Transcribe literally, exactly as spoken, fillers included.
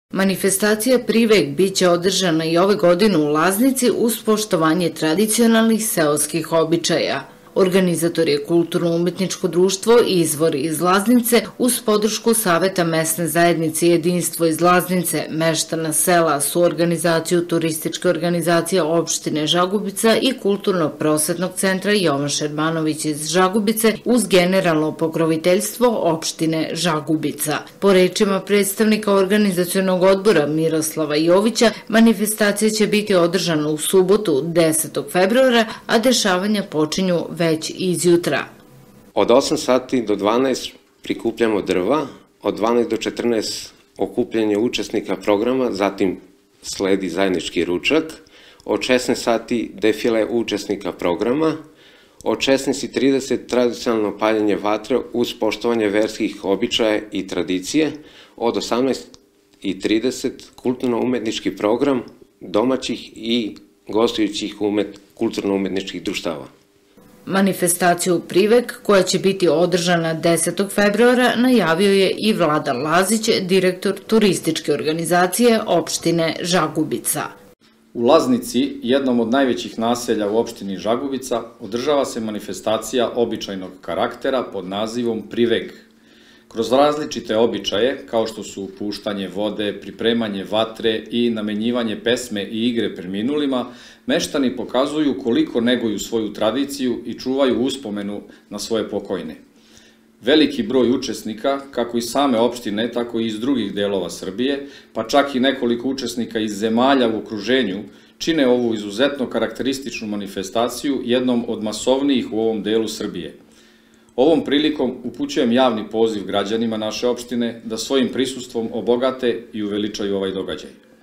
Manifestacija Privek biće održana i ove godine u Laznici uz poštovanje tradicionalnih seoskih običaja. Organizator je Kulturno-umetničko društvo Izvor iz Laznice uz podršku Saveta mesne zajednice Jedinstvo iz Laznice, meštana sela, suorganizaciju turističke organizacije opštine Žagubica i Kulturno-prosvetnog centra Jovan Šerbanović iz Žagubice uz generalno pokroviteljstvo opštine Žagubica. Po rečima predstavnika organizacionog odbora Miroslava Jovića, manifestacija će biti održana u subotu desetog februara, a dešavanja počinju već izjutra. Od osam sati do dvanaest prikupljamo drva, od dvanaest do četrnaest okupljanje učesnika programa, zatim sledi zajednički ručak, od šesnaest sati defile učesnika programa, od šesnaest i trideset tradicionalno paljenje vatre uz poštovanje verskih običaja i tradicije, od osamnaest i trideset kulturno-umetnički program domaćih i gostujućih kulturno-umetničkih društava. Manifestaciju Privek, koja će biti održana desetog februara, najavio je i Vladan Lazić, direktor turističke organizacije opštine Žagubica. U Laznici, jednom od najvećih naselja u opštini Žagubica, održava se manifestacija običajnog karaktera pod nazivom Privek. Kroz različite običaje, kao što su puštanje vode, pripremanje vatre i namenjivanje pesme i igre preminulima, meštani pokazuju koliko neguju svoju tradiciju i čuvaju uspomenu na svoje pokojne. Veliki broj učesnika, kako iz same opštine, tako i iz drugih delova Srbije, pa čak i nekoliko učesnika iz zemalja u okruženju, čine ovu izuzetno karakterističnu manifestaciju jednom od masovnijih u ovom delu Srbije. Ovom prilikom upućujem javni poziv građanima naše opštine da svojim prisustvom obogate i uveličaju ovaj događaj.